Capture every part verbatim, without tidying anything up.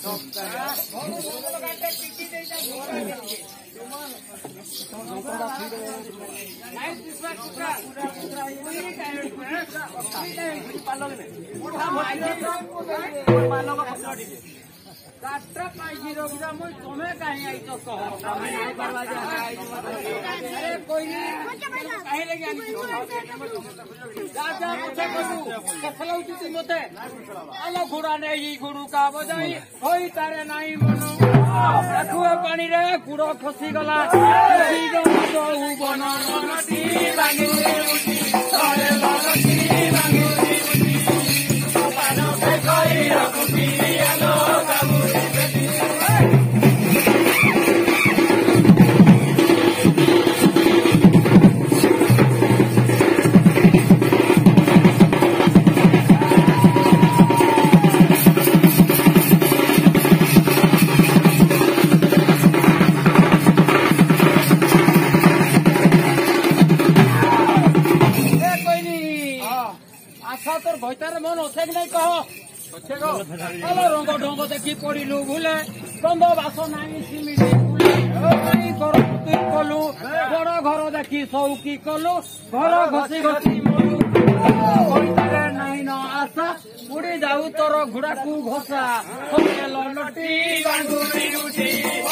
काट्रा पाई रोगरा मुझ तुम्हें कहीं आई तो कहो अरे कोई नहीं कहीं ले गया राजा मुझे करू कसला उठी मते आलो घोड़ा ने ये गुरु का बजाई होई तारे नहीं मनो रखुए पानी रे गुड़ो खसी गला खसी गला तो बन नटी बांगी उठी तोरे बांगी बांगी उठी पानो पे कोई रखुती आलो भैतार मन अच्छे कि नहीं कह रंग ढंग देखी पड़िलु भूले गंध बास नाई सिमिली कलु बड़ घर देखी सौकी कलु घर घसी घसी मरु भैतारे नाई न आशा उड़ी जाऊ तोर घोड़ा को घसा लटी बांगुरी उठी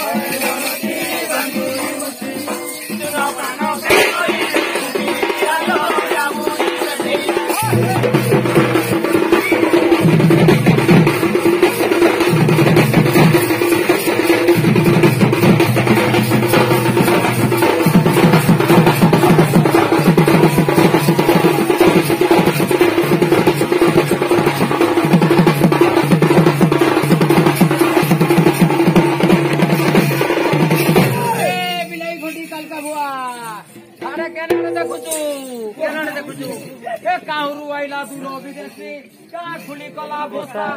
खुली कला बसा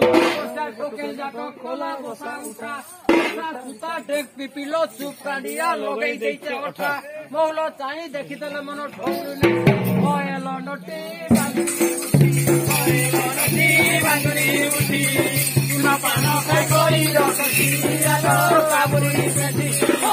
खोला बसा उठा सूता डेक पिपिलो चुप कांडिया लगे देते अठा मौल चाही देखीदेले मन ठोरुनी भयल नटी बांगुरी उठी चुना पान खाई गई रखी काबुरी पेटी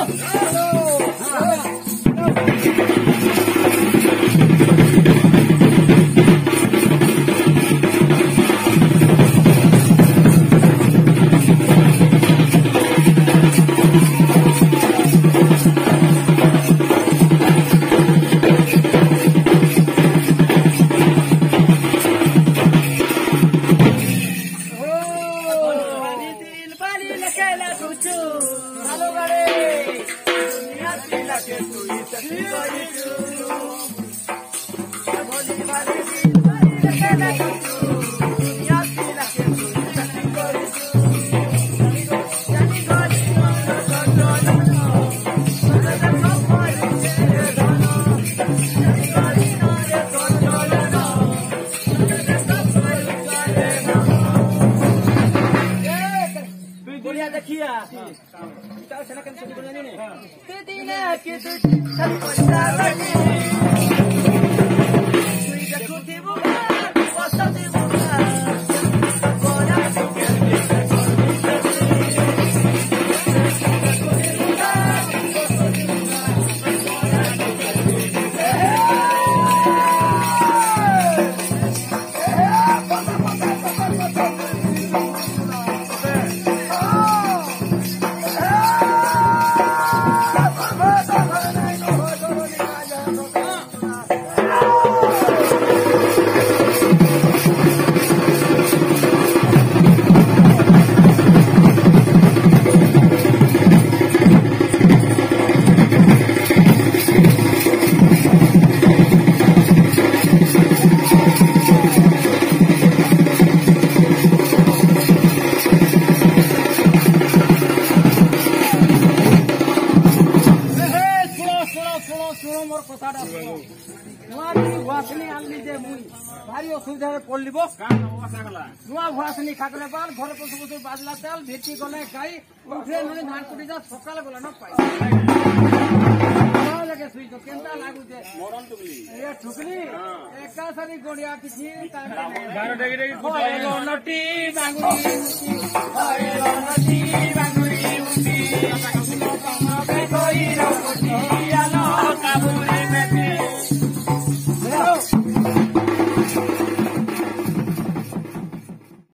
भारी असुविधा पड़ल नुआ भुआसनी खाकले बाल घर पशु पशु बाजला तेल भेटी गले खाई उठे धान कुटी जा सकाल गला न पाई लगे सुई तो केंता लागू जे मरन टुकली ये ठुकली एका सारी गोड़िया किछि बारो डेगी डेगी होएलो नटी बांगुरी उठी होएलो नटी बांगुरी उठी कमा पे कोई रखती